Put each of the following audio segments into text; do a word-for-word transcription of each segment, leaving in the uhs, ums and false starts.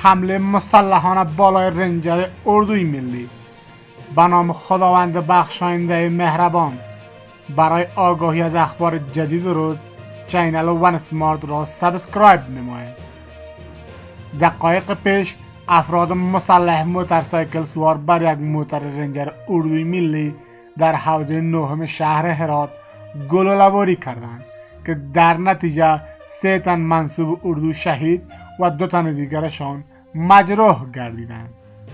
حمله مسلحانه بالای رنجر اردوی ملی. به نام خداوند بخشاینده مهربان. برای آگاهی از اخبار جدید روز چینل ون اسمارت را سابسکرایب نمایید. دقایق پیش افراد مسلح موتورسایکل سوار بر یک موتور رنجر اردوی ملی در حوزه نهم شهر هرات گلوله‌باری کردند که در نتیجه سه تن منصوب اردو شهید و دو تن دیگرشان مجروح گردیدند.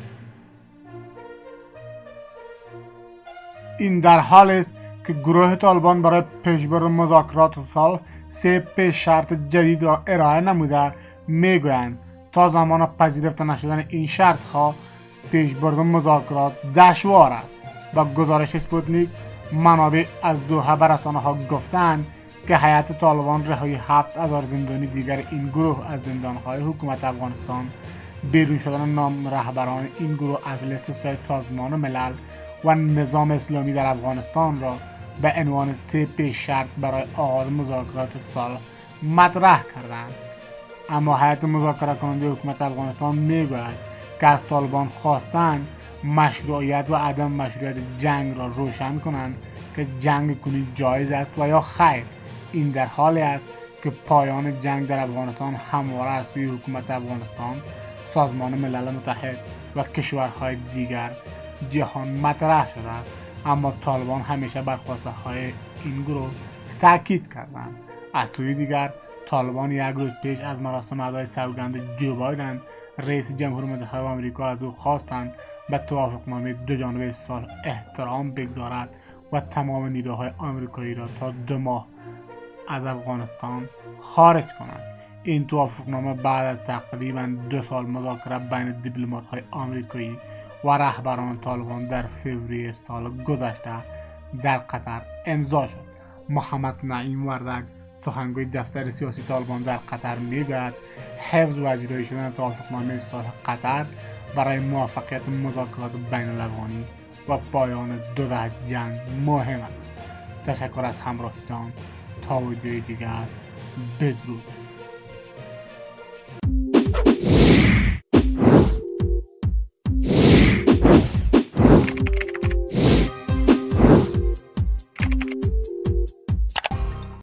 این در حال است که گروه طالبان برای پیشبرد مذاکرات صلح سه پیش شرط جدید را ارائه نموده میگویند تا زمان پذیرفته نشدن این شرط ها پیشبرد مذاکرات دشوار است. با گزارش اسپوتنیک منابع از دوحه به رسانه ها گفتند که هیئت طالبان رهایی هفت هزار زندانی دیگر این گروه از زندانهای حکومت افغانستان، بیرون شدن نام رهبران این گروه از لیست سازمان ملل و نظام اسلامی در افغانستان را به عنوان سه پیش شرط برای آغاز مذاکرات صلح مطرح کردند. اما هیئت مذاکره کننده حکومت افغانستان میگوید که از طالبان خواستند مشروعیت و عدم مشروعیت جنگ را روشن کنند که جنگ کنی جایز است و یا خیر. این در حالی است که پایان جنگ در افغانستان همواره از سوی حکومت افغانستان، سازمان ملل متحد و کشورهای دیگر جهان مطرح شده است، اما طالبان همیشه بر خواسته های این گروه تاکید کردند. از سوی دیگر طالبان یک روز پیش از مراسم ادای سوگند جو بایدن رئیس جمهور متحد آمریکا از او خواستند به توافقنامه دو جانبه صلح احترام بگذارد و تمام نیروهای آمریکایی را تا دو ماه از افغانستان خارج کنند. این توافقنامه بعد از تقریبا دو سال مذاکره بین دیپلمات‌های آمریکایی و رهبران طالبان در فوریه سال گذشته در قطر امضا شد. محمد نعیم وردک سخنگوی دفتر سیاسی طالبان در قطر میگوید حفظ و اجرایی شدن توافقنامه صلح قطر برای موفقیت مذاکرات بین الافغانی و پایان دو دهه جنگ مهم است. تشکر از همراهیتان. تا ویدیوی دیگر بدرود.